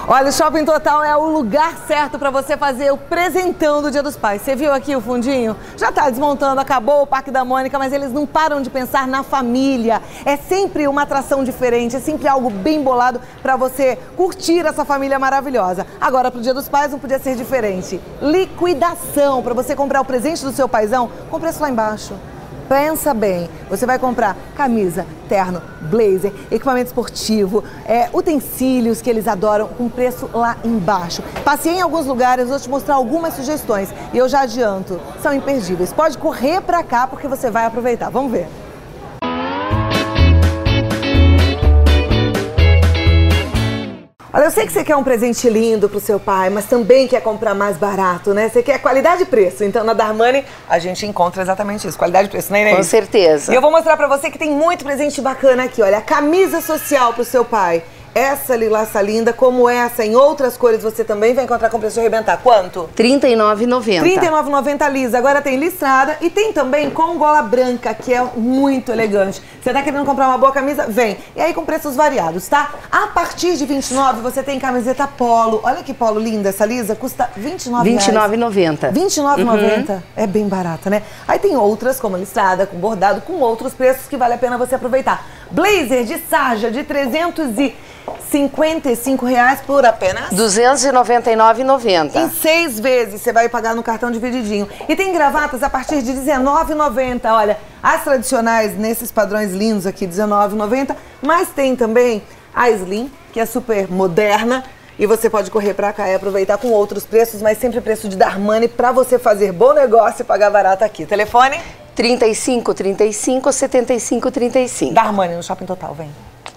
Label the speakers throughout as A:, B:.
A: Olha, o Shopping Total é o lugar certo para você fazer o presentão do Dia dos Pais. Você viu aqui o fundinho? Já tá desmontando, acabou o Parque da Mônica, mas eles não param de pensar na família. É sempre uma atração diferente, é sempre algo bem bolado para você curtir essa família maravilhosa. Agora, pro Dia dos Pais não podia ser diferente. Liquidação, para você comprar o presente do seu paizão com preço lá embaixo. Pensa bem, você vai comprar camisa, terno, blazer, equipamento esportivo, utensílios que eles adoram com preço lá embaixo. Passei em alguns lugares, vou te mostrar algumas sugestões e eu já adianto, são imperdíveis. Pode correr pra cá porque você vai aproveitar. Vamos ver. Olha, eu sei que você quer um presente lindo pro seu pai, mas também quer comprar mais barato, né? Você quer qualidade e preço. Então, na Darmani, a gente encontra exatamente isso. Qualidade e preço, né, Inês?
B: Com certeza.
A: E eu vou mostrar pra você que tem muito presente bacana aqui. Olha, a camisa social pro seu pai. Essa lilaça linda, como essa, em outras cores, você também vai encontrar com preço de arrebentar. Quanto?
B: R$ 39,90.
A: R$ 39,90 lisa. Agora tem listrada e tem também com gola branca, que é muito elegante. Você tá querendo comprar uma boa camisa? Vem. E aí com preços variados, tá? A partir de 29 você tem camiseta polo. Olha que polo linda essa lisa. Custa R$
B: 29,90.
A: R$ 29,90. É bem barata, né? Aí tem outras, como listrada, com bordado, com outros preços que vale a pena você aproveitar. Blazer de sarja de R$ 355 por apenas
B: R$ 299,90.
A: Em 6 vezes você vai pagar no cartão divididinho. E tem gravatas a partir de R$ 19,90. Olha, as tradicionais nesses padrões lindos aqui, R$ 19,90. Mas tem também a Slim, que é super moderna. E você pode correr pra cá e aproveitar com outros preços, mas sempre preço de Darmani pra você fazer bom negócio e pagar barato aqui. Telefone?
B: 35 35 75 35.
A: Darmani no Shopping Total, vem.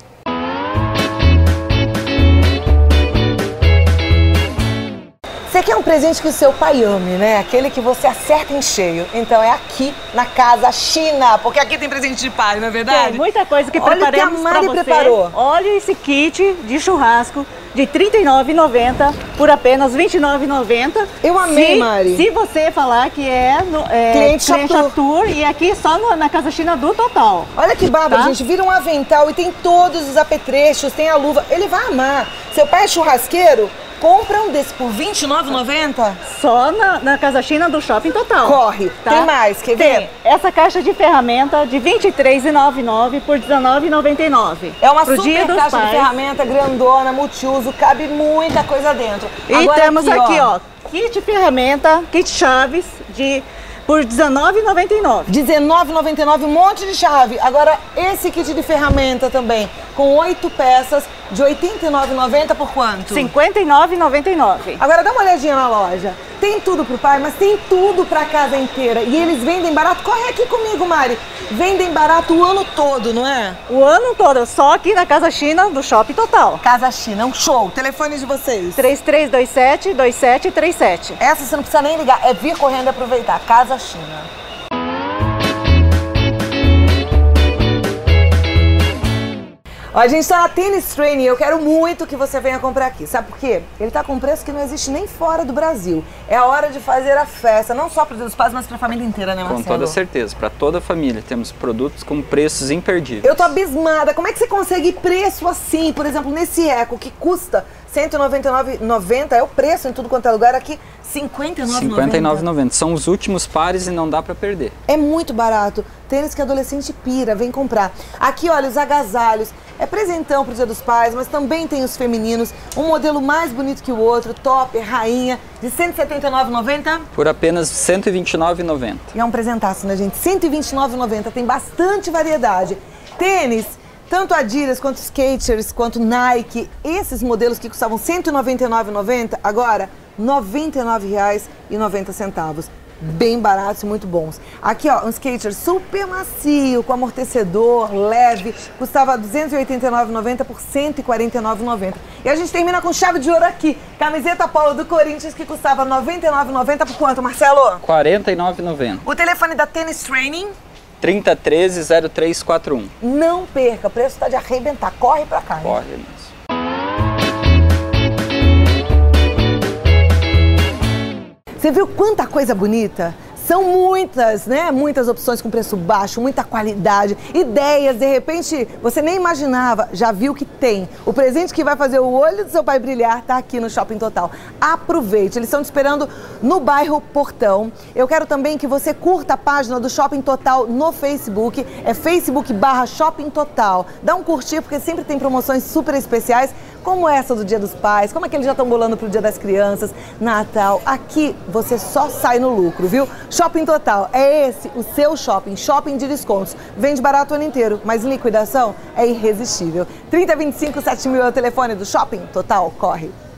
A: Você quer um presente que o seu pai ame, né? Aquele que você acerta em cheio. Então é aqui na Casa China, porque aqui tem presente de pai, não é verdade?
C: Tem muita coisa que
A: Olha
C: preparamos
A: o que a Mari
C: pra você.
A: preparou.
C: Olha esse kit de churrasco de R$ 39,90 por apenas R$ 29,90.
A: Eu amei, Mari.
C: Se você falar que
A: cliente
C: Chatur e aqui só na Casa China do Total.
A: Olha que bárbaro,
C: Tá?
A: gente. Vira um avental e tem todos os apetrechos, tem a luva. Ele vai amar. Seu pai é churrasqueiro? Compra um desse por R$ 29,90.
C: Só na Casa China do Shopping Total.
A: Corre.
C: Tá?
A: Tem mais, quer
C: Tem
A: ver?
C: essa caixa de ferramenta de R$ 23,99 por R$ 19,99.
A: É uma
C: Pro
A: super
C: Dia dos
A: caixa de
C: Pais.
A: ferramenta grandona, multiuso, cabe muita coisa dentro.
C: E
A: Agora
C: temos aqui, ó, kit ferramenta, kit chaves por R$ 19,99.
A: R$19,99, um monte de chave. Agora, esse kit de ferramenta também, com 8 peças, de R$ 89,90 por quanto?
C: R$ 59,99.
A: Agora, dá uma olhadinha na loja. Tem tudo pro pai, mas tem tudo pra casa inteira. E eles vendem barato. Corre aqui comigo, Mari. Vendem barato o ano todo, não é?
C: O ano todo, só aqui na Casa China do Shopping Total.
A: Casa China, é um show. Telefone de vocês.
C: 3327-2737.
A: Essa você não precisa nem ligar, é vir correndo e aproveitar. Casa China. Ó, a gente tá na Tennis Training e eu quero muito que você venha comprar aqui. Sabe por quê? Ele tá com um preço que não existe nem fora do Brasil. É a hora de fazer a festa, não só para o Dia dos Pais, mas para a família inteira, né, Marcelo?
D: Com toda certeza, para toda a família. Temos produtos com preços imperdíveis.
A: Eu tô abismada. Como é que você consegue preço assim? Por exemplo, nesse Eco, que custa R$ 199,90, é o preço em tudo quanto é lugar aqui, R$ 59,90.
D: R$ 59,90. São os últimos pares e não dá para perder.
A: É muito barato. Tênis que adolescente pira, vem comprar. Aqui, olha, os agasalhos. É presentão pro Dia dos Pais, mas também tem os femininos. Um modelo mais bonito que o outro, topper, rainha, de R$ 179,90.
D: Por apenas R$ 129,90.
A: E é um presentaço, né, gente? R$ 129,90. Tem bastante variedade. Tênis, tanto Adidas, quanto Skechers, quanto Nike. Esses modelos que custavam R$ 199,90, agora R$ 99,90. Bem baratos e muito bons. Aqui, ó, um skater super macio, com amortecedor, leve, custava R$ 289,90 por R$ 149,90. E a gente termina com chave de ouro aqui, camiseta polo do Corinthians, que custava R$ 99,90 por quanto, Marcelo?
D: R$ 49,90.
A: O telefone da Tennis Training?
D: 3013-0341.
A: Não perca, o preço tá de arrebentar. Corre pra cá, hein?
D: Corre, mesmo.
A: Você viu quanta coisa bonita? São muitas, né? Muitas opções com preço baixo, muita qualidade, ideias, de repente você nem imaginava, já viu que tem. O presente que vai fazer o olho do seu pai brilhar tá aqui no Shopping Total. Aproveite, eles estão te esperando no bairro Portão. Eu quero também que você curta a página do Shopping Total no Facebook, é Facebook/Shopping Total. Dá um curtir porque sempre tem promoções super especiais, como essa do Dia dos Pais, como é que eles já estão bolando pro Dia das Crianças, Natal. Aqui você só sai no lucro, viu? Shopping Total, é esse o seu shopping, shopping de descontos. Vende barato o ano inteiro, mas em liquidação é irresistível. 3025-7000 é o telefone do Shopping Total, corre!